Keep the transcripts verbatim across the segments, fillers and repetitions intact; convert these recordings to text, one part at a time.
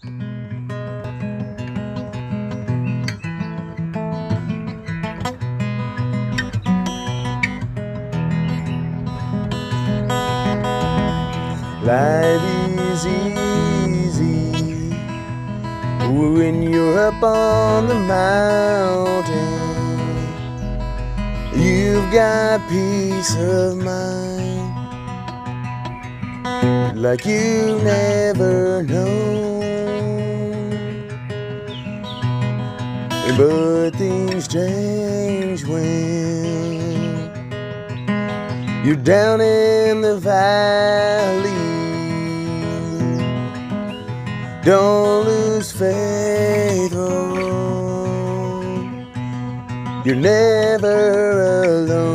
Life is easy when you're up on the mountain. You've got peace of mind like you never known. But things change when you're down in the valley. Don't lose faith, oh, you're never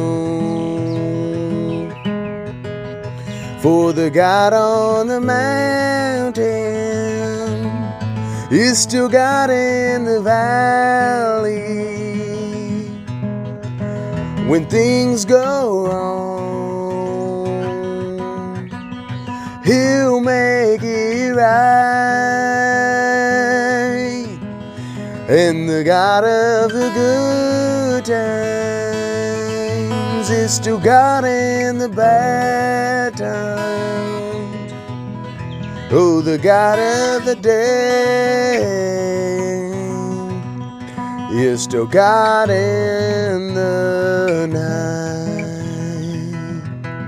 alone. For the God on the mountain is still God in the valley. When things go wrong, He'll make it right. And the God of the good times is still God in the bad times. Oh, the God of the day is still God in the night.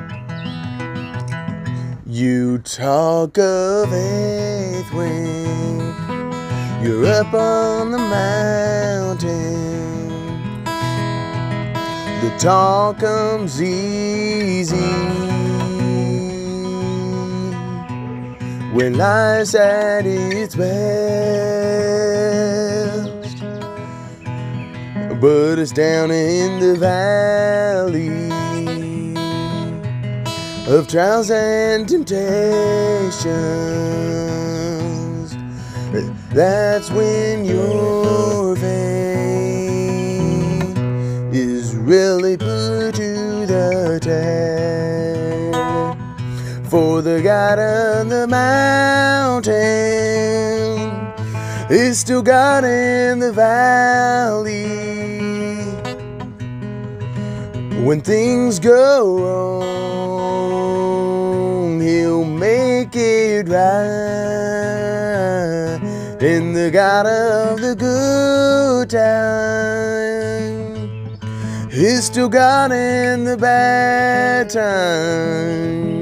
You talk of faith when you're up on the mountain. The talk comes easy when life's at its best. But it's down in the valley of trials and temptations, that's when your faith is really put to the test. For the God on the mountain is still God in the valley. When things go wrong, He'll make it right. And the God of the good time is still God in the bad time.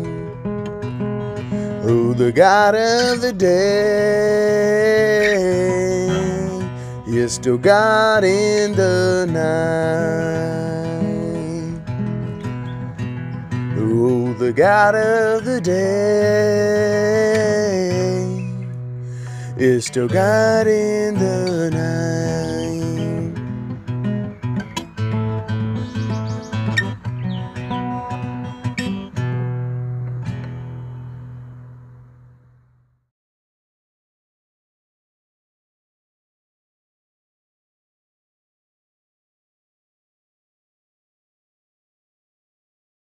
Oh, the God of the day is still God in the night. Oh, the God of the day is still God in the night.